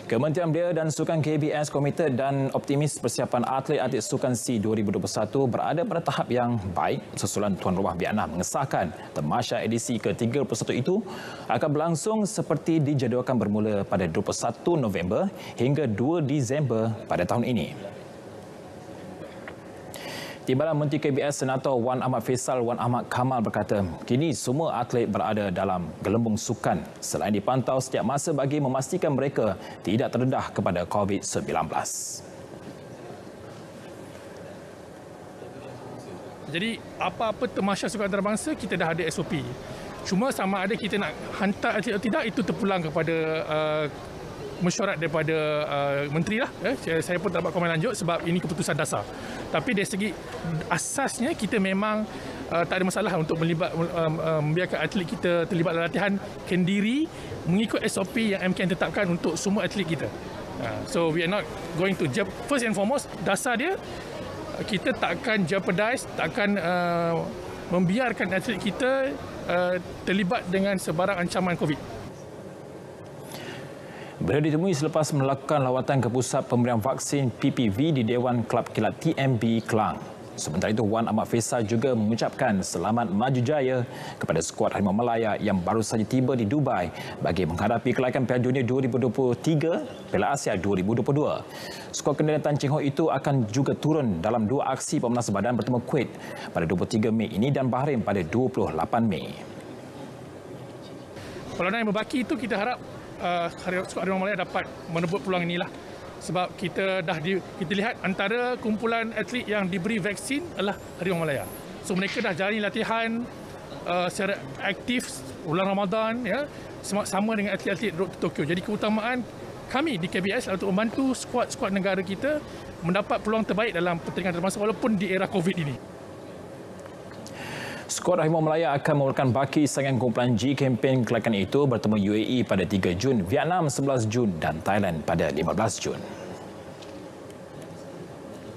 Kementerian Belia dan Sukan KBS komited dan optimis persiapan atlet-atlet Sukan SEA 2021 berada pada tahap yang baik susulan tuan rumah Vietnam mengesahkan tamasya edisi ke-31 itu akan berlangsung seperti dijadualkan bermula pada 21 November hingga 2 Disember pada tahun ini. Timbalan Menteri KBS Senator Wan Ahmad Faisal Wan Ahmad Kamal berkata, kini semua atlet berada dalam gelembung sukan selain dipantau setiap masa bagi memastikan mereka tidak terdedah kepada COVID-19. Jadi apa-apa tamasya sukan antarabangsa kita dah ada SOP. Cuma sama ada kita nak hantar atlet atau tidak itu terpulang kepada mesyuarat daripada menteri lah. Saya pun tak dapat komen lanjut sebab ini keputusan dasar. Tapi dari segi asasnya kita memang tak ada masalah untuk membiarkan atlet kita terlibat dalam latihan kendiri mengikut SOP yang MKN tetapkan untuk semua atlet kita. So we are not going to first and foremost dasar dia kita takkan jeopardize, takkan membiarkan atlet kita terlibat dengan sebarang ancaman COVID. Beliau ditemui selepas melakukan lawatan ke pusat pemberian vaksin PPV di Dewan Kelab Kilat TMB Kelang. Sementara itu, Wan Ahmad Faisal juga mengucapkan selamat maju jaya kepada skuad Harimau Malaya yang baru saja tiba di Dubai bagi menghadapi kelaikan Piala Dunia 2023, Piala Asia 2022. Skuad kendalian Tan Cheng Hock itu akan juga turun dalam 2 aksi pemenang sebadan bertemu Kuwait pada 23 Mei ini dan Bahrain pada 28 Mei. Perlawanan yang berbaki itu kita harap skuad Harimau Malaya dapat merebut peluang inilah. Sebab kita lihat antara kumpulan atlet yang diberi vaksin adalah Harimau Malaya. So mereka dah jalani latihan secara aktif bulan Ramadan ya, sama dengan atlet-atlet Road to Tokyo. Jadi keutamaan kami di KBS untuk membantu skuad-skuad negara kita mendapat peluang terbaik dalam pertandingan antarabangsa walaupun di era COVID ini. Skuad Harimau Malaya akan merupakan baki saingan kumpulan G kempen kelaikan itu bertemu UAE pada 3 Jun, Vietnam 11 Jun dan Thailand pada 15 Jun.